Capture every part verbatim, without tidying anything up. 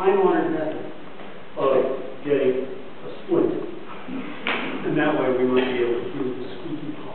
time-honored method of getting a splint. And that way we might be able to use the squeaky pop.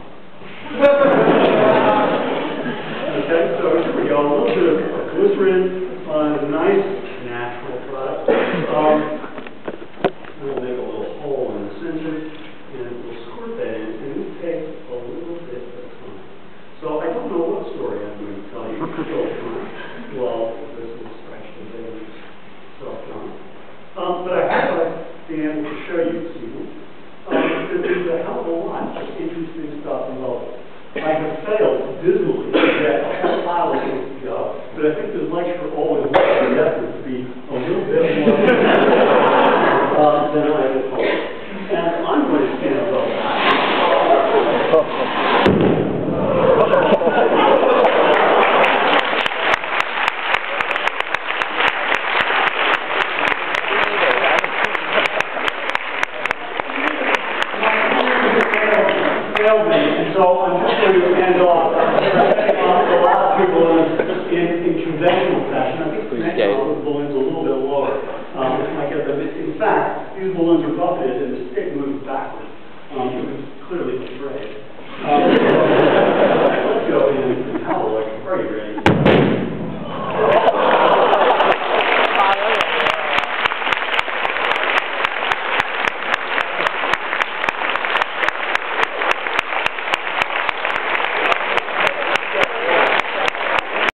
Okay, so here we go. A little bit of glycerin, uh, nice natural product. Um, we'll make a little hole in the center, and we'll squirt that in, and we take a little bit of time. So I don't know what story I'm going to tell you. Well, this is actually very self-done. Um, but I hope I've been able to show you this evening um, that there's a hell of a lot of interesting stuff involved. I have failed dismally to get a whole pile of things to go, but I think this lecture always wants the effort to be a little bit more uh, than I had hoped. And I'm going to stand above that. And so I'm just going to end off uh, a lot of people in, in, in conventional fashion. I think the next one the balloon's a little bit lower. Um, like in fact, these balloons are buffeted and the stick moves backwards. Um, you can clearly